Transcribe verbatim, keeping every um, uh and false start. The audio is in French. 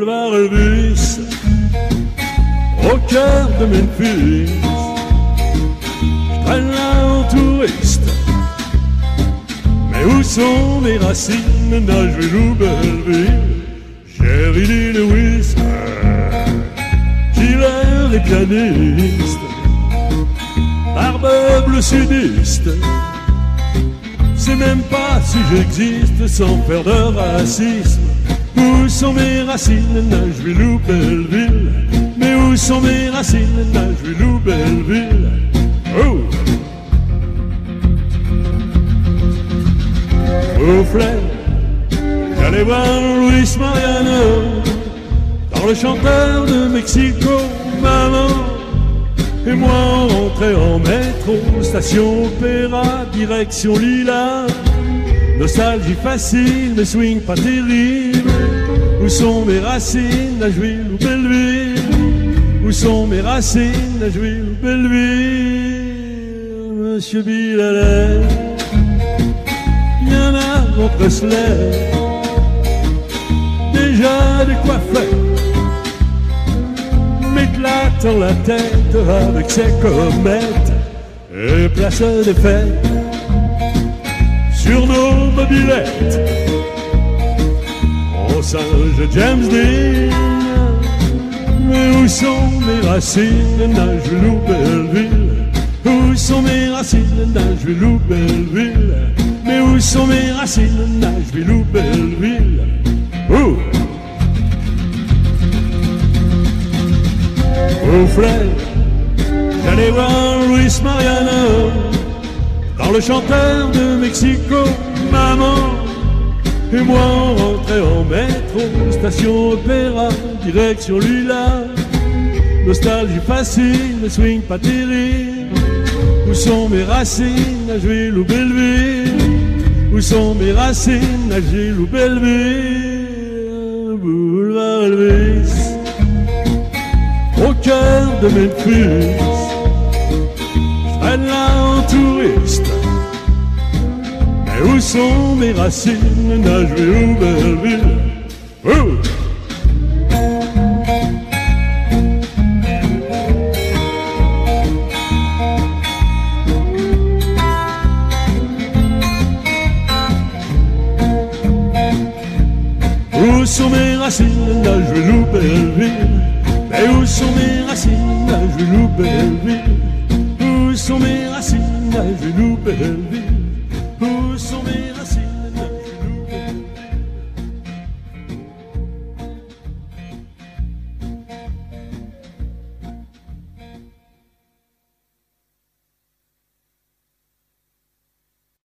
boulevard Elvis, au cœur de Memphis. Je traîne là en touriste, mais où sont mes racines? Nashville ou Belleville? Jerry Lee Lewis, killer et pianiste, barbe bleu sudiste. Je sais même pas si j'existe sans faire de racisme. Où sont mes racines? Nashville ou Belleville? Mais où sont mes racines? Nashville ou Belleville? Oh! Au flair, j'allais voir Luis Mariano dans Le Chanteur de Mexico, maman. Et moi on rentrait en métro, station Opéra, direction Lila. Nostalgie facile, mais swing pas terrible. Où sont mes racines? Nashville ou Belleville? Où sont mes racines? Nashville ou Belleville? Monsieur Bill Haley, y'en a entre cela déjà des coiffeurs m'éclatant la tête avec ses comètes et place des fêtes sur nos mobilettes. On singe James Dean. Mais où sont mes racines? Nashville ou Belleville? Où sont mes racines? Nashville ou Belleville? Mais où sont mes racines? Nashville ou Belleville? Oh! Au flair, j'allais voir Luis Mariano dans Le Chanteur de Mexico, maman. Et moi on rentrait en métro, station Opéra, direction Lila. Nostalgie facile, mais swing pas terrible. Où sont mes racines? Nashville ou Belleville? Où sont mes racines? Nashville ou Belleville? Boulevard Elvis, au cœur de Memphis. Je traîne là en touriste, mais où sont mes racines? Nashville ou Belleville? Oh! Où sont mes racines? Nashville ou Belleville? Mais où sont mes racines? Nashville ou Belleville? Où sont mes racines? Nashville ou Belleville?